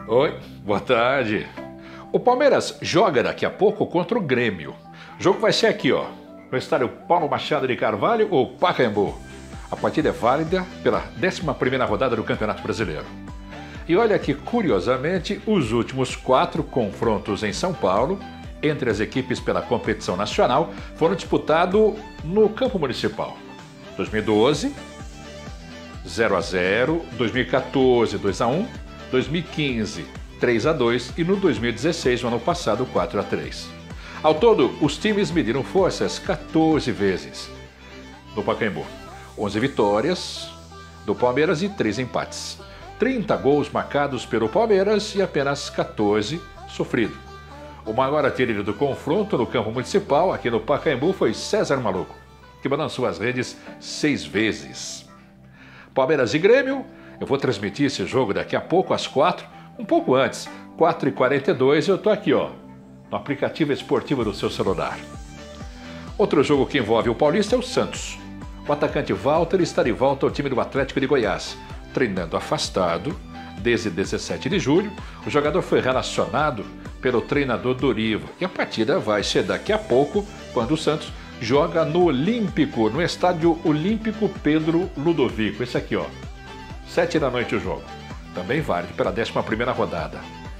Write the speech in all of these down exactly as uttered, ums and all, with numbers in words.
Oi, boa tarde. O Palmeiras joga daqui a pouco contra o Grêmio. O jogo vai ser aqui, ó, no estádio Paulo Machado de Carvalho ou Pacaembu. A partida é válida pela décima primeira rodada do Campeonato Brasileiro. E olha que, curiosamente, os últimos quatro confrontos em São Paulo, entre as equipes pela competição nacional, foram disputados no campo municipal. dois mil e doze, zero a zero, dois mil e quatorze, dois a um, dois mil e quinze, três a dois e no dois mil e dezesseis, no ano passado, quatro a três. Ao todo, os times mediram forças quatorze vezes no Pacaembu. onze vitórias do Palmeiras e três empates. trinta gols marcados pelo Palmeiras e apenas quatorze sofridos. O maior artilheiro do confronto no campo municipal, aqui no Pacaembu, foi César Maluco, que balançou as redes seis vezes. Palmeiras e Grêmio, eu vou transmitir esse jogo daqui a pouco às quatro, um pouco antes, quatro e quarenta e dois, eu tô aqui, ó, no aplicativo esportivo do seu celular. Outro jogo que envolve o paulista é o Santos. O atacante Walter está de volta ao time do Atlético de Goiás, treinando afastado desde dezessete de julho. O jogador foi relacionado pelo treinador Dorival e a partida vai ser daqui a pouco, quando o Santos joga no Olímpico, no estádio Olímpico Pedro Ludovico. Esse aqui, ó, sete da noite o jogo. Também válido pela décima primeira rodada.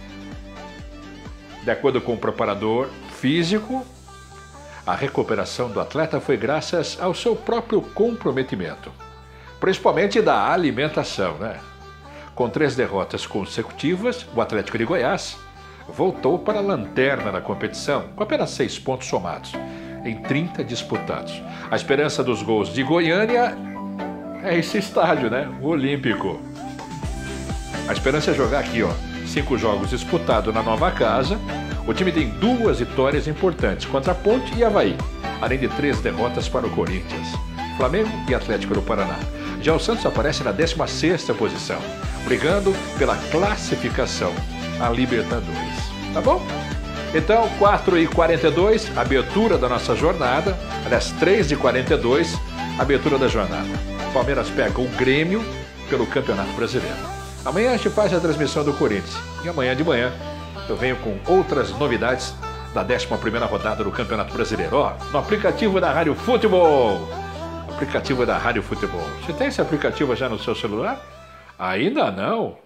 De acordo com o preparador físico, a recuperação do atleta foi graças ao seu próprio comprometimento, principalmente da alimentação, né? Com três derrotas consecutivas, o Atlético de Goiás voltou para a lanterna da competição, com apenas seis pontos somados, em trinta disputados. A esperança dos gols de Goiânia é esse estádio, né? O Olímpico. A esperança é jogar aqui, ó, cinco jogos disputados na nova casa. O time tem duas vitórias importantes contra a Ponte e Avaí, além de três derrotas para o Corinthians, Flamengo e Atlético do Paraná. Já o Santos aparece na décima sexta posição, brigando pela classificação à Libertadores. Tá bom? Então, quatro e quarenta e dois, abertura da nossa jornada. Aliás, três e quarenta e dois, abertura da jornada. O Palmeiras pega o Grêmio pelo Campeonato Brasileiro. Amanhã a gente faz a transmissão do Corinthians. E amanhã de manhã eu venho com outras novidades da décima primeira rodada do Campeonato Brasileiro. Ó, no aplicativo da Rádio Futebol. Aplicativo da Rádio Futebol. Você tem esse aplicativo já no seu celular? Ainda não?